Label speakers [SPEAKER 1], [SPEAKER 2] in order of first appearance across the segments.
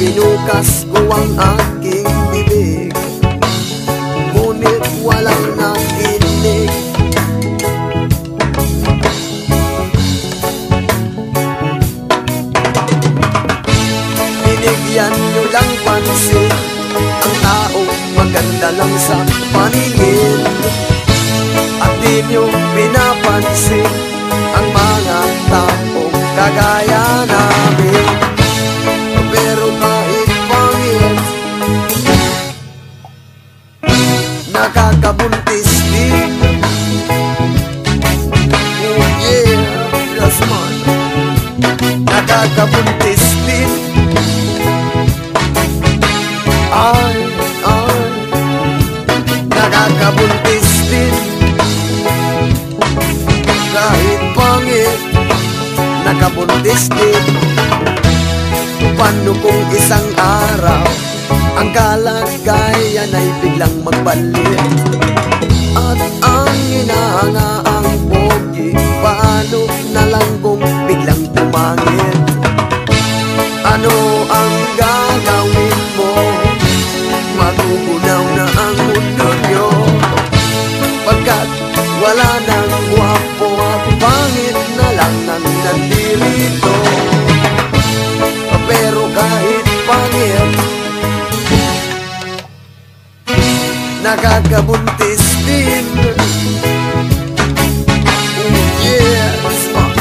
[SPEAKER 1] binukas ko ang aking bibig, ngunit walang nakinig. Binigyan nyo lang pansin ang taong maganda lang sa paningin, at di nyo pinapansin ang mga taong kagaya namin. Pero kahit pangit, nakakabuntis din. Oh yeah, that's man. Nakakabuntis din. Ay, nakakabuntis din. Kahit pangit, nakabuntis din. Paano kung isang araw ang kalagayan ay biglang magbalik, at ang hinahangaang pogi, paano na lang kung biglang pumangit? Ano ang gagawin mo? Magugunaw na ang mundo nyo, pagkat wala nang gwapo at pangit na lang ang nandirito. Pero kahit pangit, nakakabuntis din. Oh yes,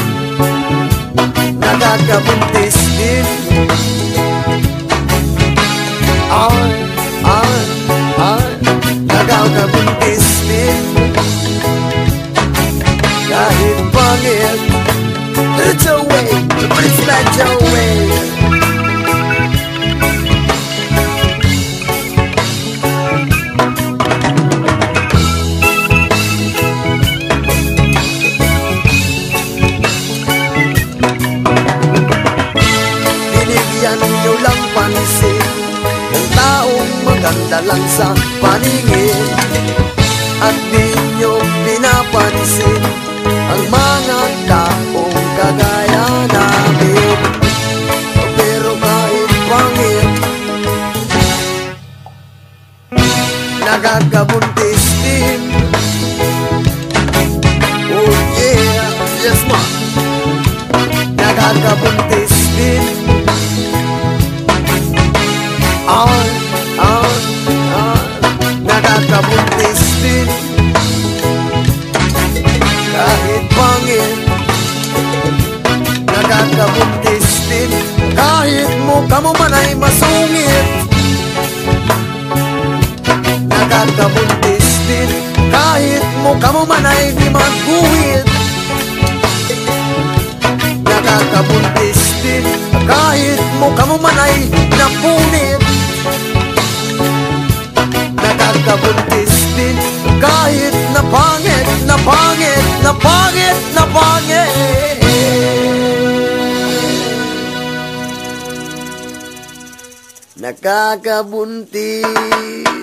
[SPEAKER 1] nakakabuntis din. Nakakabuntis din. Kahit pangit, it's a way, but it's not your way. Binigyan nyo lang pansin ang taong maganda lang sa paningin, at di nyo pinapansin ang mga taong kagaya namin. Pero kahit pangit, nakakabuntis din. Oh yeah, yes ma. Nakakabuntis din. Nakakabuntis din. Kahit pangit, nakakabuntis din. Kahit mukha mo man ay masungit, nakakabuntis din. Kahit mukha mo man ay di magguhit, nakakabuntis din. Kahit mukha mo man ay napunit, nakakabuntis din. Kahit napangit, napangit, napangit, napangit, nakakabuntis.